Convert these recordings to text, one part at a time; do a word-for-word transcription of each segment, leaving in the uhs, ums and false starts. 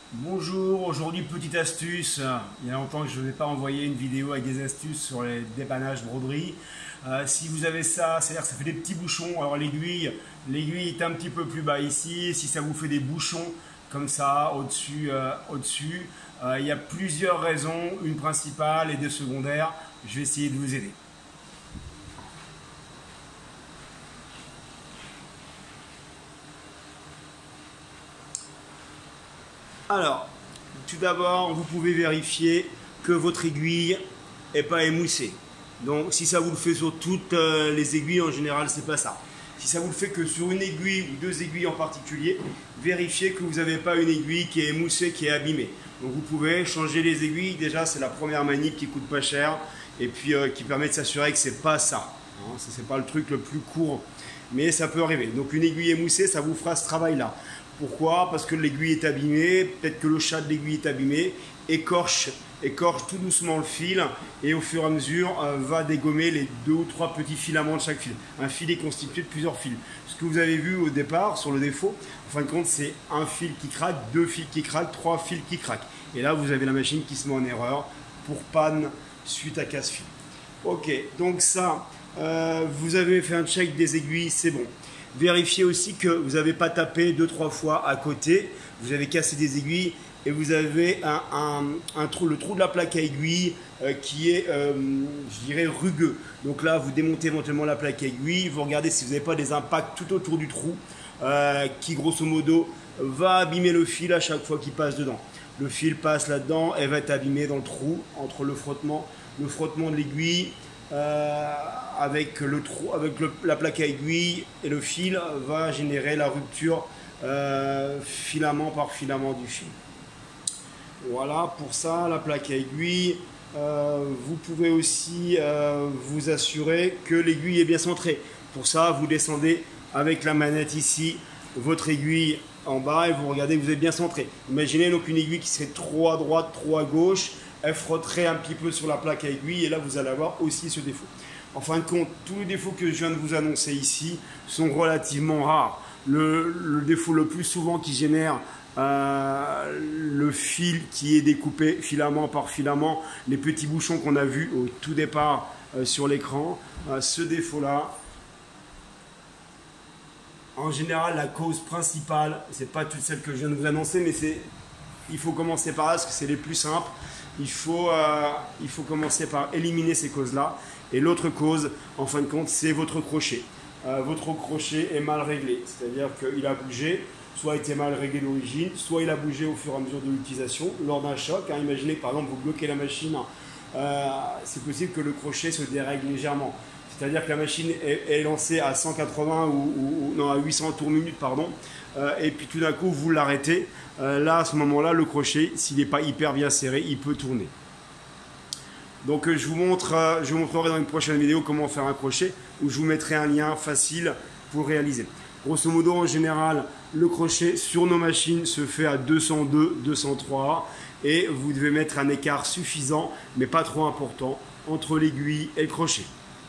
Bonjour, aujourd'hui petite astuce. Il y a longtemps que je n'ai pas envoyé une vidéo avec des astuces sur les dépannages broderie. Euh, si vous avez ça, c'est-à-dire que ça fait des petits bouchons. Alors l'aiguille, l'aiguille est un petit peu plus bas ici. Si ça vous fait des bouchons comme ça au-dessus, euh, au-dessus, euh, il y a plusieurs raisons, une principale et deux secondaires. Je vais essayer de vous aider. Alors, tout d'abord, vous pouvez vérifier que votre aiguille n'est pas émoussée. Donc, si ça vous le fait sur toutes euh, les aiguilles, en général, c'est pas ça. Si ça vous le fait que sur une aiguille ou deux aiguilles en particulier, vérifiez que vous n'avez pas une aiguille qui est émoussée, qui est abîmée. Donc, vous pouvez changer les aiguilles. Déjà, c'est la première manip qui coûte pas cher et puis euh, qui permet de s'assurer que c'est pas ça. Hein, ce n'est pas le truc le plus court, mais ça peut arriver. Donc, une aiguille émoussée, ça vous fera ce travail-là. Pourquoi? Parce que l'aiguille est abîmée, peut-être que le chat de l'aiguille est abîmé, écorche, écorche tout doucement le fil et au fur et à mesure euh, va dégommer les deux ou trois petits filaments de chaque fil. Un fil est constitué de plusieurs fils. Ce que vous avez vu au départ sur le défaut, en fin de compte, c'est un fil qui craque, deux fils qui craquent, trois fils qui craquent. Et là, vous avez la machine qui se met en erreur pour panne suite à casse-fil. Ok, donc ça, euh, vous avez fait un check des aiguilles, c'est bon. Vérifiez aussi que vous n'avez pas tapé deux trois fois à côté, vous avez cassé des aiguilles et vous avez un, un, un trou, le trou de la plaque à aiguille euh, qui est, euh, je dirais, rugueux. Donc là, vous démontez éventuellement la plaque à aiguille, vous regardez si vous n'avez pas des impacts tout autour du trou euh, qui, grosso modo, va abîmer le fil à chaque fois qu'il passe dedans. Le fil passe là-dedans et va être abîmé dans le trou entre le frottement, le frottement de l'aiguille. Euh, avec, le trou, avec le, la plaque à aiguille et le fil va générer la rupture euh, filament par filament du fil. Voilà pour ça, la plaque à aiguille. Euh, vous pouvez aussi euh, vous assurer que l'aiguille est bien centrée. Pour ça, vous descendez avec la manette ici, votre aiguille en bas et vous regardez que vous êtes bien centré. Imaginez donc une aiguille qui serait trop à droite, trop à gauche. Elle frotterait un petit peu sur la plaque à aiguille et là vous allez avoir aussi ce défaut. En fin de compte, tous les défauts que je viens de vous annoncer ici sont relativement rares. Le, le défaut le plus souvent qui génère euh, le fil qui est découpé filament par filament, les petits bouchons qu'on a vus au tout départ euh, sur l'écran, euh, ce défaut-là, en général la cause principale, c'est pas toute celle que je viens de vous annoncer, mais c'est il faut commencer par là parce que c'est les plus simples. Il faut, euh, il faut commencer par éliminer ces causes-là. Et l'autre cause, en fin de compte, c'est votre crochet. Euh, votre crochet est mal réglé, c'est-à-dire qu'il a bougé, soit il était mal réglé d'origine, soit il a bougé au fur et à mesure de l'utilisation, lors d'un choc. Hein, imaginez que par exemple vous bloquez la machine, euh, c'est possible que le crochet se dérègle légèrement. C'est-à-dire que la machine est, est lancée à cent quatre-vingts ou, ou, ou non, à huit cents tours minute, pardon, euh, et puis tout d'un coup vous l'arrêtez. Euh, là, à ce moment-là, le crochet, s'il n'est pas hyper bien serré, il peut tourner. Donc, euh, je, vous montre, euh, je vous montrerai dans une prochaine vidéo comment faire un crochet, où je vous mettrai un lien facile pour réaliser. Grosso modo, en général, le crochet sur nos machines se fait à deux cent deux, deux cent trois, et vous devez mettre un écart suffisant, mais pas trop important, entre l'aiguille et le crochet.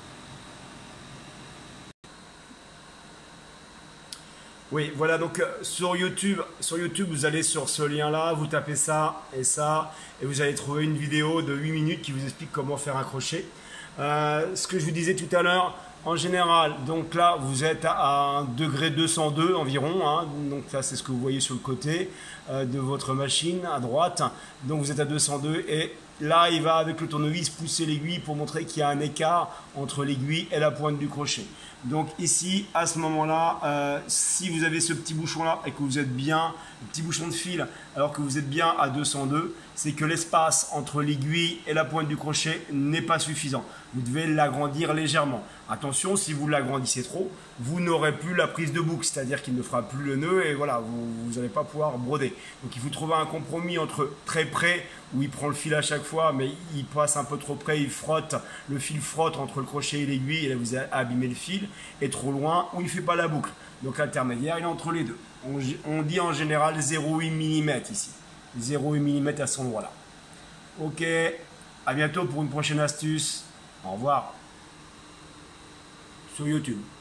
Oui, voilà, donc euh, sur YouTube, sur YouTube, vous allez sur ce lien-là, vous tapez ça et ça, et vous allez trouver une vidéo de huit minutes qui vous explique comment faire un crochet. Euh, ce que je vous disais tout à l'heure, en général, donc là, vous êtes à un degré deux cent deux environ, hein, donc ça c'est ce que vous voyez sur le côté euh, de votre machine à droite, donc vous êtes à deux cent deux et là, il va avec le tournevis pousser l'aiguille pour montrer qu'il y a un écart entre l'aiguille et la pointe du crochet. Donc ici, à ce moment-là, euh, si vous avez ce petit bouchon-là et que vous êtes bien, le petit bouchon de fil, alors que vous êtes bien à deux cent deux, c'est que l'espace entre l'aiguille et la pointe du crochet n'est pas suffisant. Vous devez l'agrandir légèrement. Attention, si vous l'agrandissez trop, vous n'aurez plus la prise de boucle, c'est-à-dire qu'il ne fera plus le nœud et voilà, vous n'allez pas pouvoir broder. Donc il faut trouver un compromis entre très près, où il prend le fil à chaque fois, mais il passe un peu trop près, il frotte, le fil frotte entre le crochet et l'aiguille, et là vous abîmez le fil, et trop loin, où il ne fait pas la boucle. Donc l'intermédiaire, il est entre les deux. On, on dit en général zéro virgule huit millimètres ici. zéro virgule huit millimètres à cet endroit-là. Ok, à bientôt pour une prochaine astuce. Au revoir. Sur YouTube.